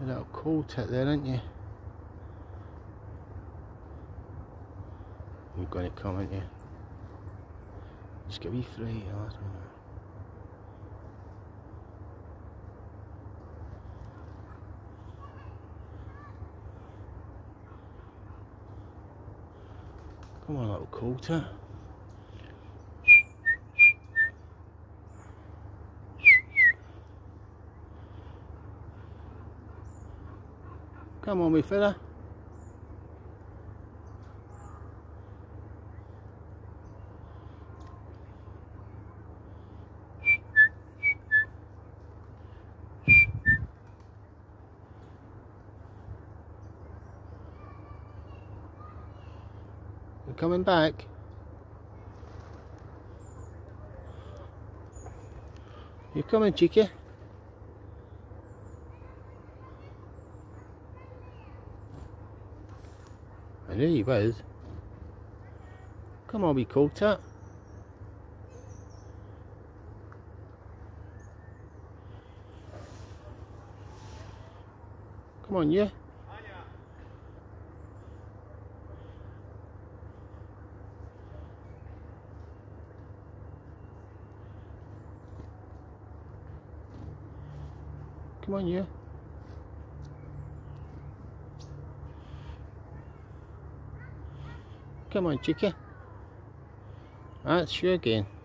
little cool tit there, aren't you? You've got it coming, yeah. Just get me free, oh, I don't know. Come on, little cool tit. Come on, wee fella. You're coming back? You're coming, cheeky? I knew you was. Come on, wee cool tit. Come on, you. Come on, you. Come on, cheeky. That's you again.